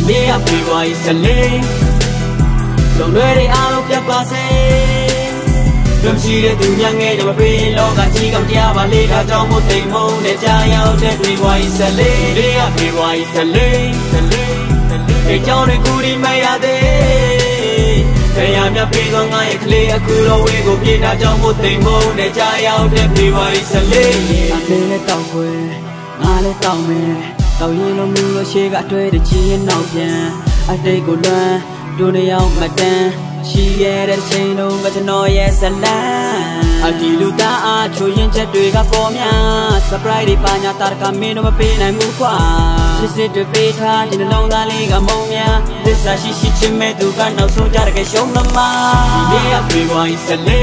နေ့ကဖေဖော်ဝါရီ14လုံတွေအားလုံးပြတ်ပါစေလွန်ရှိတဲ့သူများငယ်တော့မပေးလောကကြီးကောင်တရားပါလေဒါကြောင့်မို့တိမ်မုံနဲ့ကြားရောက်တဲ့ဖေဖော်ဝါရီ14နေ့ကဖေဖော်ဝါရီ14ဒီကြောင့်ကိုဒီမရသေးတရားမြတ်ပေးသောငါရဲ့ကလေးအခုတော့ဝေးကိုပြေးတာကြောင့်မို့တိမ်မုံနဲ့ကြားရောက်တဲ့ဖေဖော်ဝါရီ14အမေနဲ့တောက်ခွဲငါလည်းတောက်မယ်တောက်ရင်လုံးမျိုးလို့ရှေ့ကအတွေ့တချီရင်နောက်ပြန်အတိတ်ကိုလွမ်းဒုနေအောင်မတန်းရှိခဲ့တဲ့ချိန်လုံးကကျွန်တော်ရဲ့ဇလန်းအဒီလူသားအားချိုရင်ချက်တွေကပေါ်များ surprise တွေပါညာတာကမင်းတို့မပေးနိုင်ဘူးကွာစစ်စစ်တွေပေးထားတဲ့နှလုံးသားလေးကမုံများသစ္စာရှိရှိချင်းမဲ့သူကနောက်ဆုံးကြတဲ့ရှုံးသမားဒီနေ့ကဖေဖော်ဝါရီ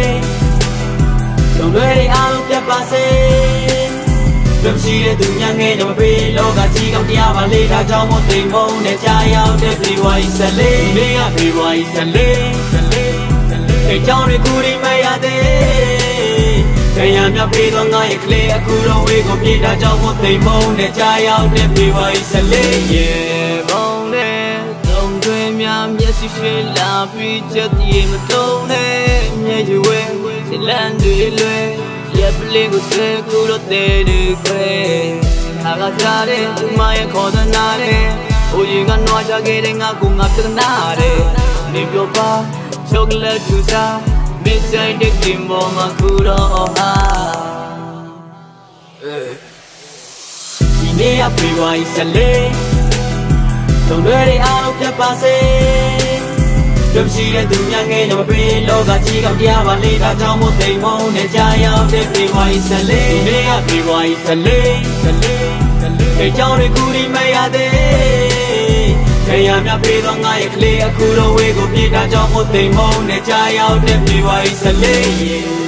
14လုံတွေအားလုံးပြတ်ပါစေလွန်ရှိတဲ့သူများငယ်တော့မပေးလောကကြီးကောင်တရားပါလေဒါကြောင့်မို့တိမ်မုံနဲ့ကြားရောက်တဲ့ဖေဖော်ဝါရီ14နေ့ကဖေဖော်ဝါရီ14ဒီကြောင့်ကိုဒီမရသေးတရားမြတ်ပေးသောငါရဲ့ကလေးအခုတော့ဝေးကိုပြေးတာကြောင့်မို့တိမ်မုံနဲ့ကြားရောက်တဲ့ဖေဖော်ဝါရီ14ရေမုံနဲ့သုံးတွေများမျက်စိရှိလာပြီးချက်တည်းမတုံးနဲ့မြေကြီးဝဲစီလန်တွေလွယ်ရဲ့ပလင်းကိုဆွဲကူတော့တဲ့ဒီခွဲငါကကြားတဲ့သူမရဲ့ခေါ်သနာတဲ့ဟိုရင်ကနွားချခဲ့တဲ့ငါကငါပြနာတဲ့နေပြောပါchocolate to sa midnight the kimbo makuro ha ဒီနေ့ကဖေဖော်ဝါရီ14လုံတွေအားလုံးပြတ်ပါစေလွန်ရှိတဲ့သူများငယ်တော့မပေးလောကကြီးကောင်တရားပါလေဒါကြောင့်မို့တိမ်မုံနဲ့ကြားရောက်တဲ့ဖေဖော်ဝါရီ14ဒီနေ့ကဖေဖော်ဝါရီ14ဒီကြောင့်ကိုဒီမရသေးတရားမြတ်ပေးသောငါရဲ့ကလေးအခုတော့ဝေးကိုပြေးတာကြောင့်မို့တိမ်မုံနဲ့ကြားရောက်တဲ့ဖေဖော်ဝါရီ14